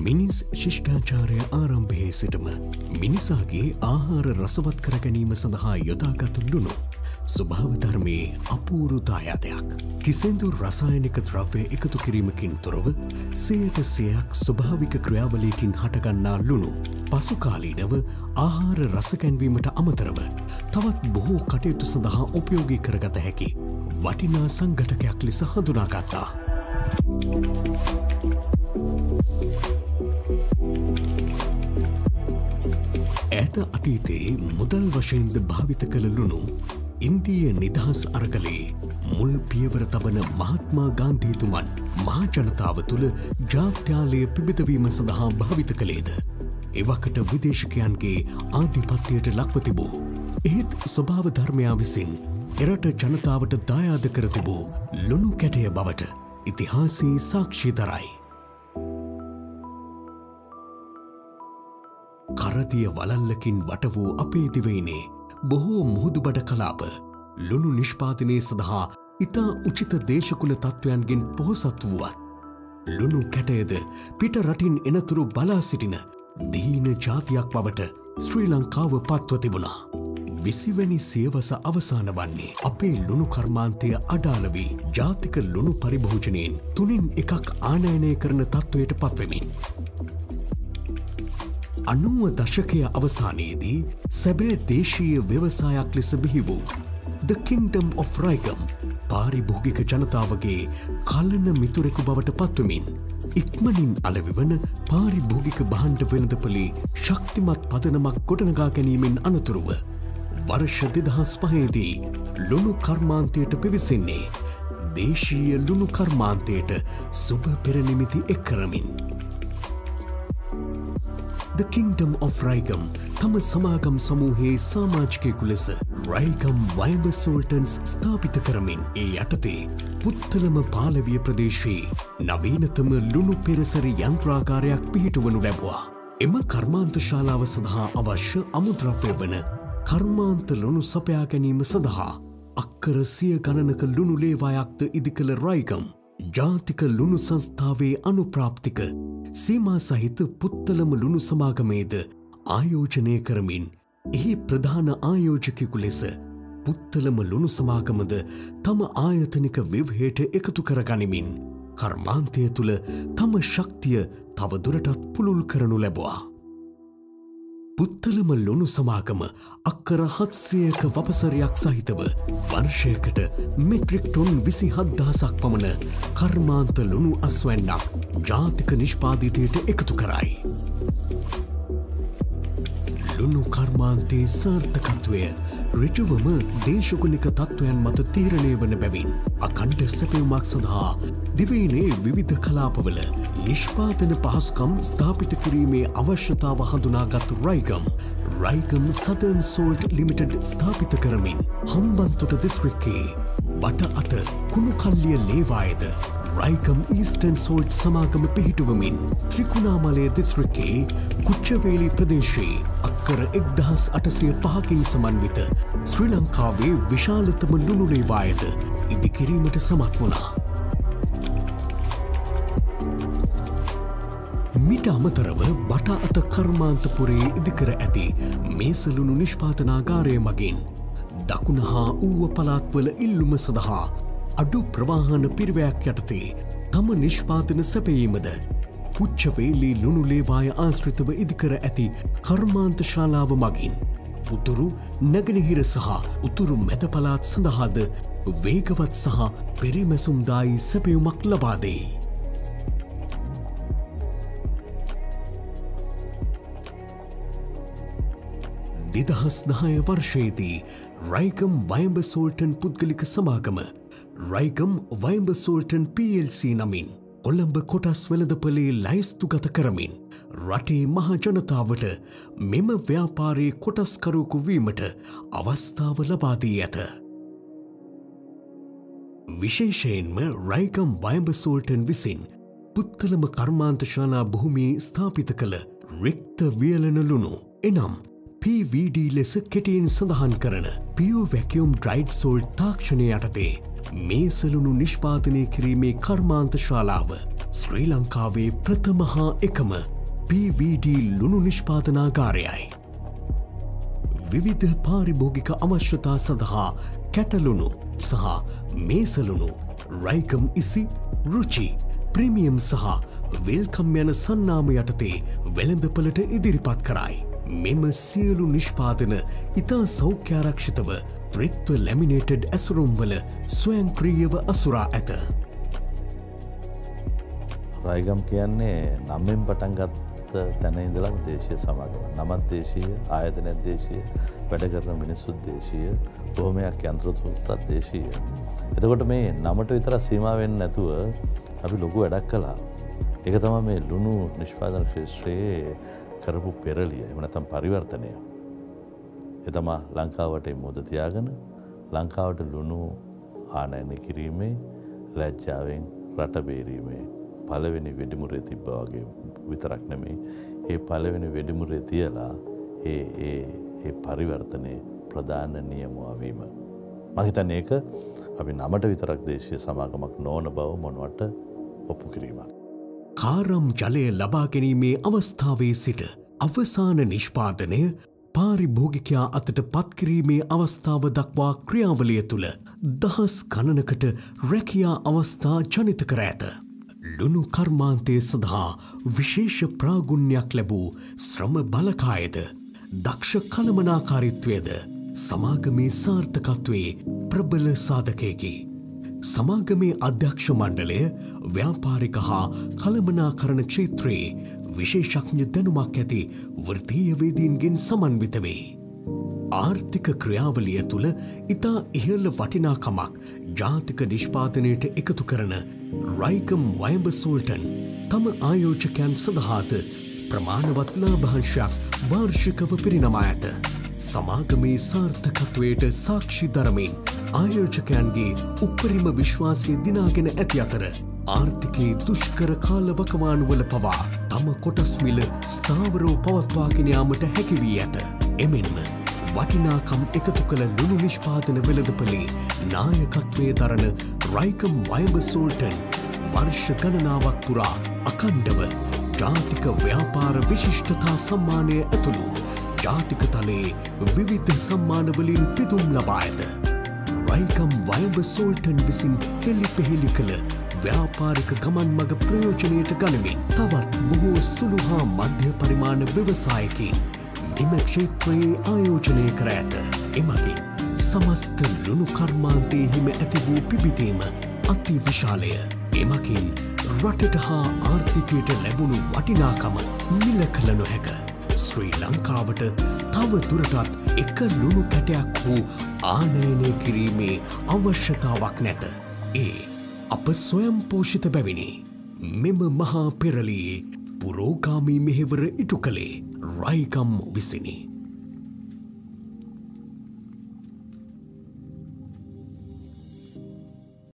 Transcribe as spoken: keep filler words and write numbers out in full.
මිනිස් ශිෂ්ඨාචාරය ආරම්භයේ සිටම මිනිසාගේ ආහාර රසවත් කර ගැනීම සඳහා යොදාගත් ලුණු ස්වභාව ධර්මයේ අපූර්ව දායාදයක්. කිසිදු රසායනික ද්‍රව්‍ය එකතු කිරීමකින් තොරව සියයට සියයක් ස්වභාවික ක්‍රියාවලියකින් හටගන්නා ලුණු පසු කාලීනව ආහාර රස ගැන්වීමට අමතරව තවත් බොහෝ කටයුතු සඳහා උපයෝගී කරගත හැකි වටිනා සංඝටකයක් ලෙස හඳුනාගත්තා. ඈත අතීතයේ මුදල් වශයෙන්ද භාවිත කළ ලුණු ඉන්දීය නිදහස් අරගලයේ මුල් පියවර තබන මහත්මා ගාන්ධීතුමන් මහා ජනතාව තුළ ජාත්‍යාලය පිබිදවීම සඳහා භාවිත කළේද එවකට විදේශකයන්ගේ ආධිපත්‍යයට ලක්ව තිබූ එහෙත් ස්වභාව ධර්මයා විසින් එරට ජනතාවට දායාද කර තිබූ ලුණු කැටය බවට ඉතිහාසයේ සාක්ෂි දරයි. කරදිය වලල්ලකින් වට වූ අපේ දිවයිනේ බොහෝ මුහුදුබඩ කලාප ලුණු නිෂ්පාදනය සඳහා ඉතා උචිත දේශකුල තත්ත්වයන්ගෙන් පොහොසත් වුවත් ලුණු කැටයද පිට රටින් එනතුරු බලා සිටින දීන ජාතියක් බවට ශ්‍රී ලංකාව පත්ව තිබුණා. විසිවැනි සියවස අවසාන වන්නේ අපේ ලුණු කර්මාන්තය අඩාල වී ජාතික ලුණු පරිභෝජනයෙන් තුනින් එකක් ආනයනය කරන තත්ත්වයට පත්වෙමින්. අනුව දශකය අවසානයේදී සැබෑ දේශීය ව්‍යවසායක් ලෙස බිහි වූ The Kingdom of Raigam පාරිභෝගික ජනතාවගේ කලන මිතුරෙකු බවට පත්වමින් ඉක්මනින් අලෙවිවන පාරිභෝගික භාණ්ඩ වෙළඳපොලේ ශක්තිමත් පදනමක් ගොඩනගා ගැනීමෙන් අනතුරුව වර්ෂ දෙදහස් පහේදී ලුණු කර්මාන්තයට පිවිසෙන්නේ දේශීය ලුණු කර්මාන්තයට සුබ පෙරනිමිති එක් කරමින්. The Kingdom of Raigam තම සමාගම් සමූහයේ සමාජිකයෙකු ලෙස රයිගම් වයිඹ සෝල්ටන්ස් ස්ථාපිත කරමින් ඒ යටතේ පුත්තලම පාලවිය ප්‍රදේශයේ නවීනතම ලුණු පෙරසරි යන්ත්‍රාගාරයක් පිහිටුවනු ලැබුවා. එම කර්මාන්ත ශාලාව සඳහා අවශ්‍ය අමුද්‍රව්‍ය වන කර්මාන්ත ලුණු සපයා ගැනීම සඳහා අක්කර සිය ගණනක ලුණු ලේවායක්ද ඉදිකළ රයිගම් ජාතික ලුණු සංස්ථාවේ අනුප්‍රාප්තික සීමා සහිත පුත්තලම ලුණු සමාගමේද ආයෝජනය කරමින් එහි ප්‍රධාන ආයෝජකයෙකු ලෙස පුත්තලම ලුණු සමාගමද තම ආයතනික ව්‍යවහයට එකතු කරගනිමින් කර්මාන්තය තුළ තම ශක්තිය තවදුරටත් පුළුල් කරනු ලැබුවා. පුත්තලම ලුණු සමාගම අක්කර හත්සියයක වපසරයක් සහිතව වර්ෂයකට මෙට්‍රික් ටොන් විසි හත්දහසක් පමණ කර්මාන්ත ලුණු අස්වැන්නක් ජාතික නිෂ්පාදිතයට එකතු කරයි. ලුණු කර්මාන්තයේ සාර්ථකත්වය ඍජුවම දේශගුණික තත්ත්වයන් මත තීරණය වන බැවින් අඛණ්ඩ සැපයුමක් සඳහා දිවයිනේ විවිධ කලාපවල නිෂ්පාදන පහසුකම් ස්ථාපිත කිරීමේ අවශ්‍යතාව හඳුනාගත් Raigam Raigam Southern Salt Limited ස්ථාපිත කරමින් හම්බන්තොට දිස්ත්‍රික්කයේ බට අත කුණුකල්ලිය ලේවායද රයිගම් ඊස්ටර්න් සෝල්ට් සමාගම පිහිටුවමින් ත්‍රිකුණාමලය දිස්ත්‍රික්කයේ කුච්චවේලි ප්‍රදේශයේ අක්කර එක්දහස් අටසිය පහකින් සමන්විත ශ්‍රී ලංකාවේ විශාලතම ලුණු ලේවායද ඉදිකිරීමට සමත් වුණා. මිට අමතරව බට අත කර්මාන්තපුරයේ ඉදිකර ඇති මේසලුණු නිෂ්පාදනාගාරය මගින් දකුණ හා ඌව පළාත්වල ඉල්ලුම සඳහා අඩු ප්‍රවාහන පිරිවැයක් යටතේ තම නිෂ්පාදන සැපයීමද පුච්චවේලි ලුණු ලේවාය ආශ්‍රිතව ඉදිකර ඇති කර්මාන්ත ශාලාව මගින් උතුරු නැගෙනහිර සහ උතුරු මැද පළාත් සඳහාද වේගවත් සහ පෙරිමැසුම්දායි සැපයුමක් ලබා දෙයි. දෙදහස් දහය වර්ෂයේදී රයිගම් වයිඹ සෝල්ටන් පුද්ගලික සමාගම Raigam Wayamba Saltern P L C නමින් කොළඹ කොටස් වෙළඳපොලේ ලැයිස්තුගත කරමින් රටේ මහ ජනතාවට මෙම ව්‍යාපාරයේ කොටස්කරුවෙකු වීමට අවස්ථාව ලබා දී ඇත. විශේෂයෙන්ම රයිගම් වයිඹ සෝල්ටන් විසින් පුත්තලම කර්මාන්ත ශාලා භූමියේ ස්ථාපිත කළ රික්ත වියලන ලුණු එනම් පී වී ඩී ලෙස කෙටියෙන් සඳහන් කරන පියෝ වැකියුම් ඩ්‍රයිඩ් සෝල්ට් තාක්ෂණය යටතේ මේසලුණු නිෂ්පාදනය කිරීමේ කර්මාන්ත ශාලාව ශ්‍රී ලංකාවේ ප්‍රථම හා එකම පී වී ඩී ලුණු නිෂ්පාදනාගාරයයි. විවිධ පාරිභෝගික අවශ්‍යතා සඳහා කැටලුණු සහ මේසලුණු රයිකම් ඉසි රුචි ප්‍රීමියම් සහ වෙල්කම් යන සන්නාම යටතේ වෙළඳපළට ඉදිරිපත් කරයි. මෙම සියලු නිෂ්පාදන ඉතා සෞඛ්‍යාරක්ෂිතව ත්‍රිත්ව ලැමිනේටඩ් ඇසුරුම්වල ස්වයංක්‍රීයව අසුරා ඇත. රයිගම් කියන්නේ නම්ෙන් පටන්ගත් තැන ඉඳලා දේශීය සමාගම. නමත් දේශීය, ආයතනයක් දේශීය, වැඩ කරන මිනිස්සුත් දේශීය, බොහොමයක් යන්ත්‍ර සූත්‍රත් දේශීය. එතකොට මේ නමට විතර සීමා වෙන්නේ නැතුව අපි ලොකු වැඩක් කළා. ඒක තමයි මේ ලුණු නිෂ්පාදන ක්ෂේත්‍රයේ කරපු පෙරලිය. එහෙම නැත්නම් පරිවර්තනය. ඒ තමයි ලංකාවට මුද තියාගෙන ලංකාවට ලුණු ආනයනය කිරීමේ ලැජ්ජාවෙන් රට බේරීමේ පළවෙනි වෙඩිමුරේ තිබ්බා වගේ විතරක් නෙමෙයි ඒ පළවෙනි වෙඩිමුරේ තියලා ඒ ඒ ඒ පරිවර්තනයේ ප්‍රධාන නියමුවා වීම. මම හිතන්නේ ඒක අපි නමට විතරක් දේශීය සමාගමක් නොවන බව මොනවට ඔප්පු කිරීමක්. කාරම් ජලය ලබා ගැනීමේ අවස්ථාවේ සිට අවසාන නිෂ්පාදනය පාරිභෝගිකයා අතට පත්කිරීමේ අවස්ථාව දක්වා ක්‍රියාවලිය තුළ දහස් ගණනකට රැකියා අවස්ථා ජනිත කර ඇත. ලුණු කර්මාන්තය සඳහා විශේෂ ප්‍රාගුණ්‍යයක් ලැබූ ශ්‍රම බලකායද දක්ෂ කළමනාකාරීත්වයද සමාගමේ සාර්ථකත්වයේ ප්‍රබල සාධකයකි. සමාගමේ අධ්‍යක්ෂ මණ්ඩලය ව්‍යාපාරික හා කළමනාකරණ ක්ෂේත්‍රයේ විශේෂඥ දැනුමක් ඇති වෘත්තීයවේදීන්ගෙන් සමන්විත වේ. ආර්ථික ක්‍රියාවලිය තුළ ඉතා ඉහළ වටිනාකමක් ජාතික නිෂ්පාදනයට එකතු කරන රයිකම් වයඹ සෝල්ටන් තම ආයෝජකයන් සඳහාද ප්‍රමාණවත් ලාභාංශයක් වාර්ෂිකව පිරිනමා ඇත. සමාගමේ සාර්ථකත්වයට සාක්ෂි දරමින් ආයෝජකයන්ගේ උපරිම විශ්වාසය දිනාගෙන ඇති අතර ආර්ථිකයේ දුෂ්කර කාලවකවානුවල පවා තම කොටස් මිල ස්ථාවරව පවත්වාගෙන යාමට හැකි වී ඇත. එමෙන්ම වටිනාකම් එකතු කළ ලුණු නිෂ්පාදන වෙළඳපොලේ නායකත්වයේ දරන රයිකම් වයඹ සෝල්ටන් වර්ෂ ගණනාවක් පුරා අඛණ්ඩව ජාතික ව්‍යාපාර විශිෂ්ටතා සම්මානය ඇතුළු ජාතික තලයේ විවිධ සම්මානවලින් පිදුම් ලබා ඇත. රයිකම් වයඹ සෝල්ටන් විසින් හෙළි පෙහෙළි කළ ව්‍යාපාරික ගමන් මග ප්‍රයෝජනයට ගනිමින් තවත් බොහෝ සුළු හා මධ්‍ය පරිමාණ ව්‍යවසායකින් එම ක්ෂේත්‍රයේ ආයෝජනය කර ඇත. එමගින් සමස්ත ලුණු කර්මාන්තයේ හිම ඇති වූ පිබිදීම අති විශාලය. එමගින් රටට හා ආර්ථිකයට ලැබුණු වටිනාකම මිල කළ නොහැක. ශ්‍රී ලංකාවට තව දුරටත් එක ලුණු කැටයක් වූ ආනයනය කිරීමේ අවශ්‍යතාවක් නැත. ඒ අප ස්වයං පෝෂිත බැවිනි. මෙම මහා පෙරලියේ පුරෝගාමී මෙහෙවර ඉටු කළේ රයිකම් විසිනි.